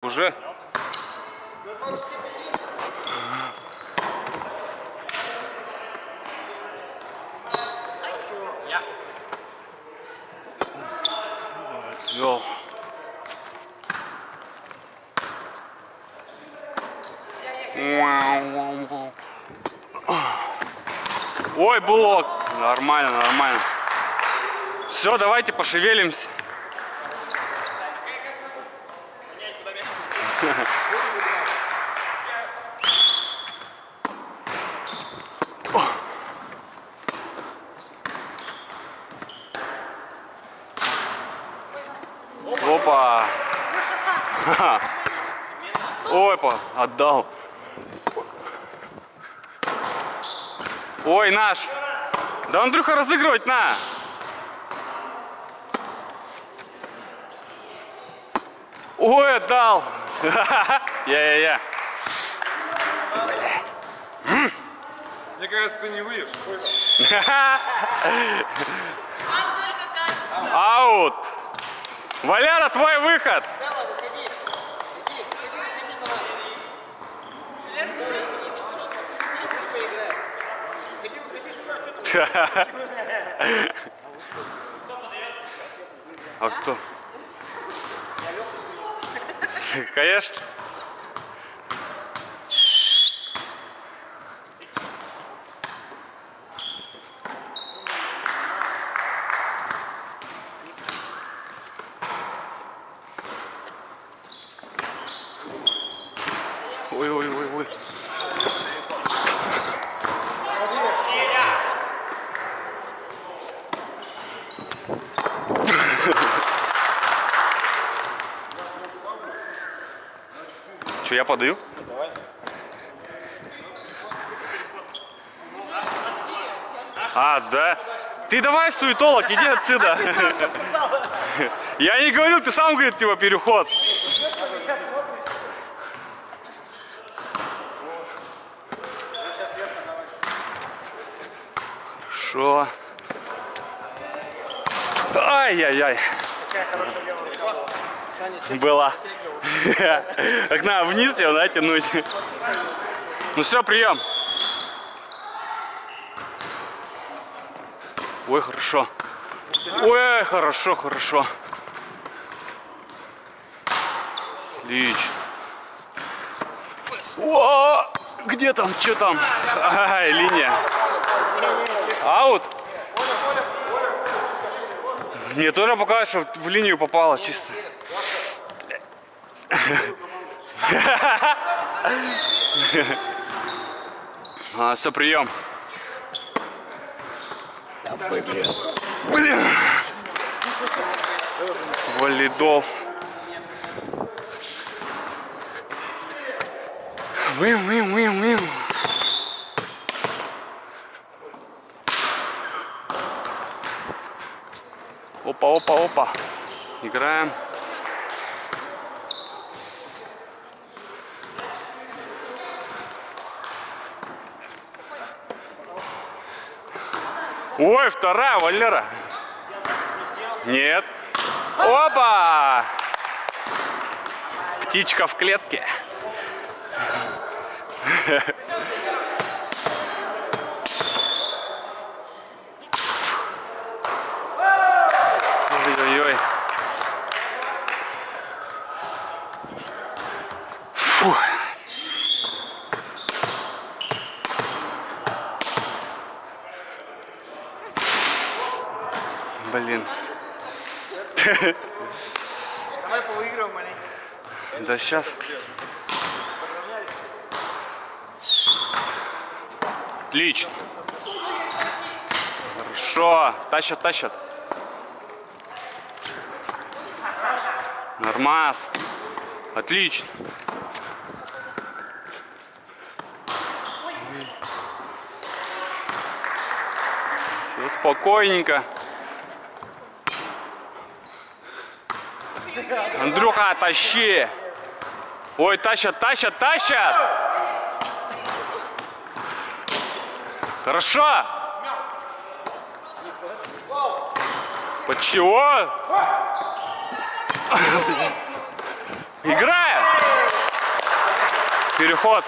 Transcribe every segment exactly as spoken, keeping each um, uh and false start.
Уже? Отвел. Ой, блок. Нормально, нормально. Все, давайте пошевелимся. Опа. Опа, отдал. Ой, наш. Да, Андрюха, разыгрывать на. Ой, отдал. Я-я-я. Мне кажется, ты не выйдешь. Аут. Валяра, твой выход. А кто? Конечно. Ой-ой-ой-ой. Че, я подаю? Давай. А, да? Ты давай, суетолог, иди отсюда. Я не говорил, ты сам говорит, типа, переход. Хорошо. Ай-яй-яй. Была. Так надо вниз ее, да, тянуть. Ну все, прием. Ой, хорошо. Ой, хорошо, хорошо. Отлично. О, где там, что там? Ай, линия. Аут. Мне тоже показывает, что в линию попало чисто. А, все, прием. Блин. Валидол. Вым, вым, вым, вым. Опа, опа, опа. Играем. Ой, вторая, Валера. Нет. Опа! Птичка в клетке. Ой-ой-ой. Фух. Блин. Давай повыигрываем маленько. Да сейчас. Отлично. Хорошо. Тащат, тащат. Нормас. Отлично. Все спокойненько. Андрюха, тащи. Ой, тащат, тащат, тащат. Хорошо. Почему? Играем! Переход.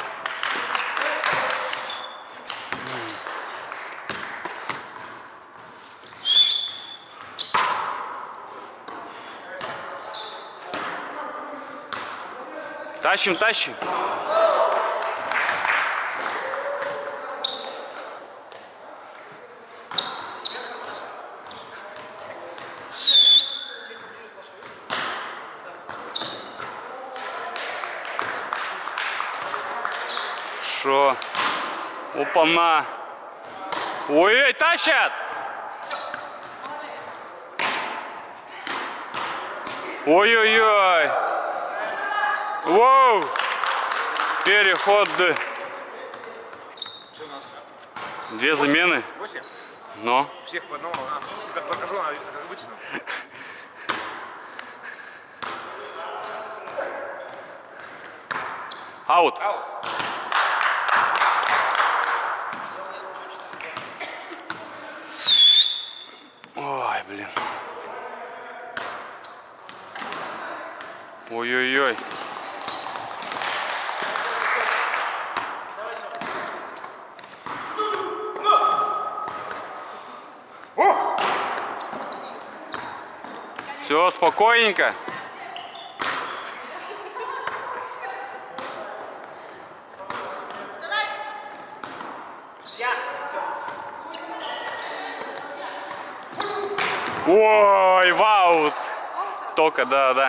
Тащим, тащим. Шо? Опа-на. Ой-ой, тащат! Ой-ой-ой. Воу! Переход. Что у нас? Две замены. восемь? Но. Всех по одному. У нас покажу, как обычно. Аут. Аут. Ой, блин. Ой-ой-ой. Все, спокойненько. Ой, вау! Только, да, да.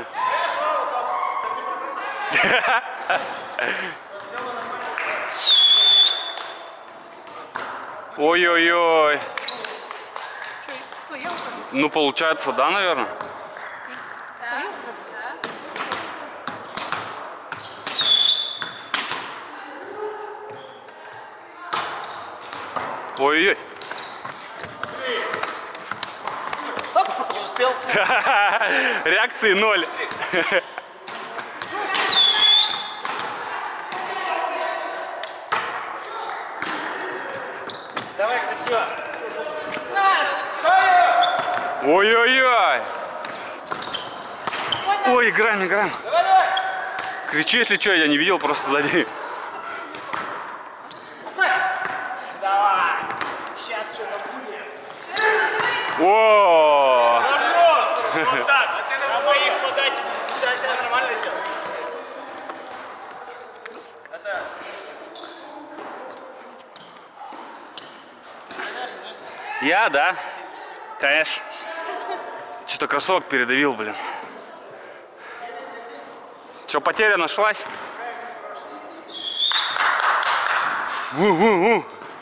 Ой-ой-ой. Ну, получается, да, наверное? Ой-ой. Не успел. Реакции ноль. Давай красиво. Ой-ой-ой. Ой, играем, играем. Кричи, если что, я не видел, просто сзади. Давай. Сейчас что-то будет. О! Вот так. А ты надо их подать. Сейчас, сейчас нормально все. Это... Я, да? Конечно. Что-то кроссовок передавил, блин. Что, потеря нашлась? У-у-у.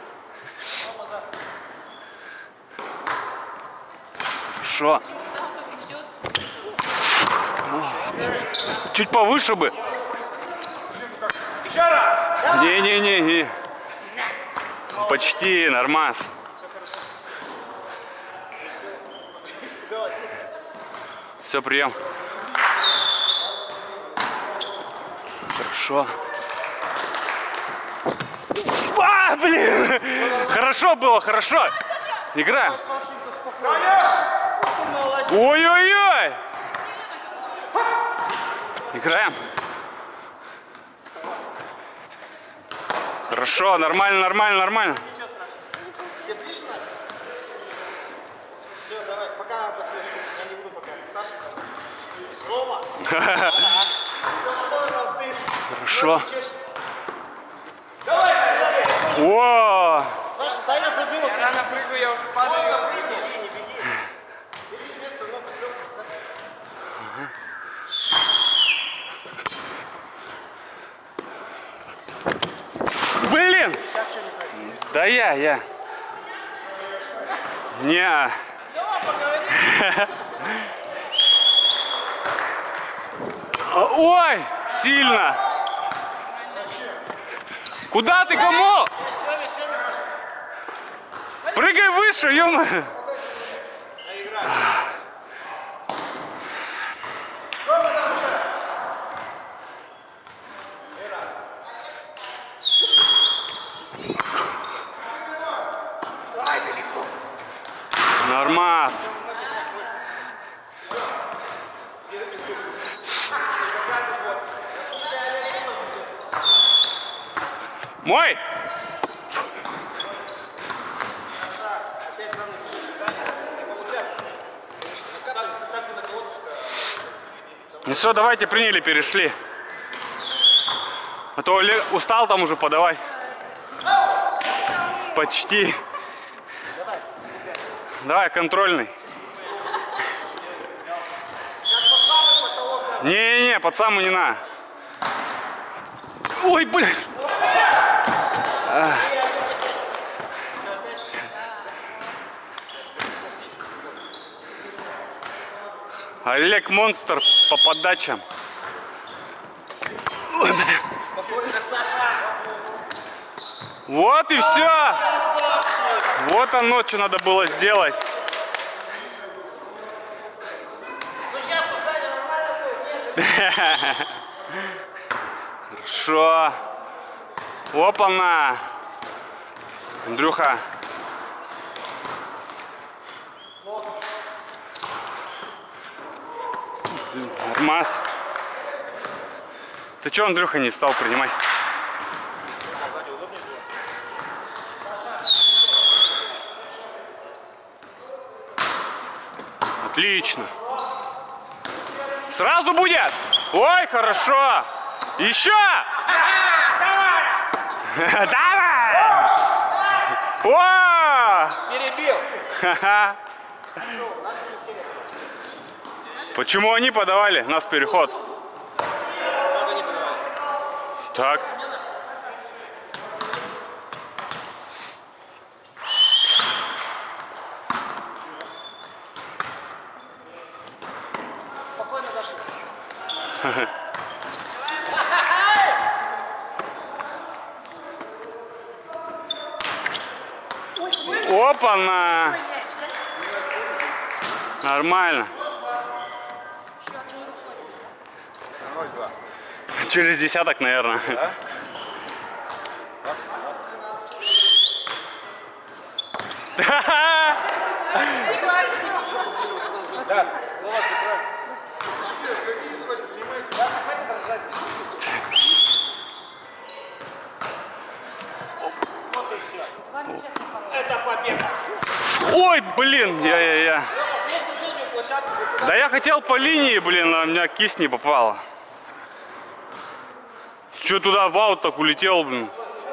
Шо? Чуть повыше бы. Еще раз! Не-не-не. Почти, нормас. Все, прием. Хорошо. А, блин! Хорошо было, хорошо. Играем. Ой-ой-ой! Играем. Хорошо, нормально, нормально, нормально. Ничего страшного. Тебе ближе надо? Все, давай, пока надо слышать. Я не буду пока. Саша, Рома. Рома тоже там стоит. Хорошо. Давай, давай. О! Саша, дай я задвину. Я рано прыгаю, я уже падаю. Беги, беги, беги. Бери с места, много легких. Блин! Сейчас что не так? Да я, я. Не. Ой, сильно. Куда ты, кому? Прыгай выше, ё-моё. Нормас. Мой! Ну все, давайте приняли, перешли. А то Олег устал там уже, подавай. Почти. Давай, контрольный. Не-не-не, под самый не на. Ой, блин. А. Олег монстр по подачам. Ой, блин. Спокойно, Саша. Вот и все. Вот оно, что надо было сделать. Ну сейчас-то, Саня, нормально будет? Нет? Хорошо. Опа-на. Андрюха. Нормас. Ты че, Андрюха, не стал принимать? Отлично. Сразу будет? Ой, хорошо. Еще. Давай. О! Перебил. Почему они подавали? У нас переход. Так. Спокойно, Даша. Опа-на! Нормально. ноль два. Через десяток, наверное. Да, голова с экрана. Вот и все. Это победа. Ой, блин, я-я-я. Бей в соседнюю площадку. Да я хотел по линии, блин, а у меня кисть не попала. Че туда в аут так улетел, блин.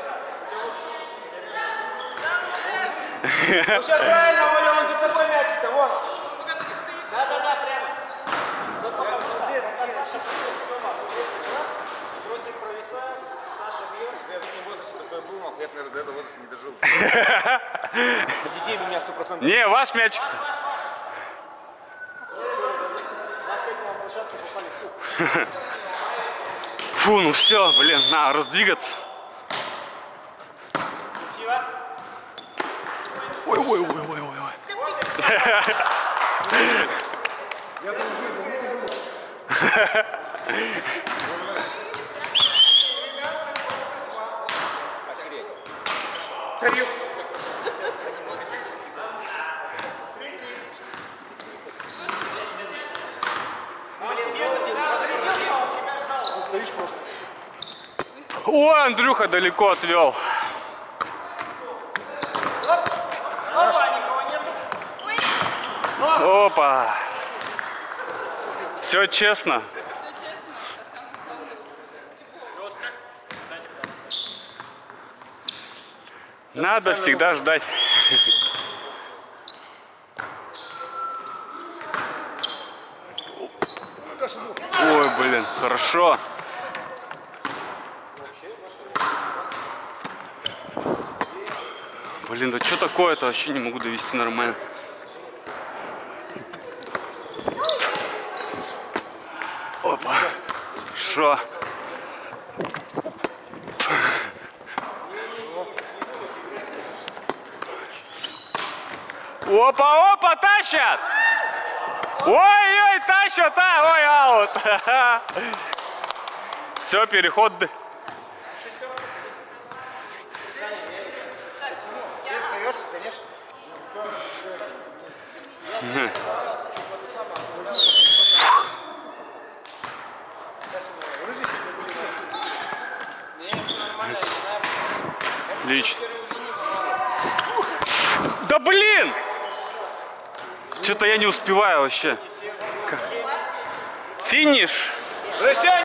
Ну все правильно, Оля, он тут такой мячик-то, вон. Да-да-да, прямо. Вот потому что пока Саша бьет, Сёма, вот здесь раз, бросик провисает, Саша бьет. Я в таком возрасте такой был, но я, наверное, до этого возраста не дожил. Детей у меня сто процентов. Не, ваш мячик. Нас к этому площадку попали в туп. Фу, ну все, блин, надо раздвигаться. Красиво. Ой, ой, ой, ой, ой, ой. Тарелку. Ой, Андрюха далеко отвел. Опа, никого нету. Опа. Все честно. Надо всегда ждать. Ой, блин, хорошо. Блин, да что такое-то? Вообще не могу довести нормально. Опа. Хорошо. Опа, опа, тащат! Ой-ой, тащат, а, ой, аут. Все, переход. Конечно. Лично. Да блин! Что-то я не успеваю вообще. Финиш!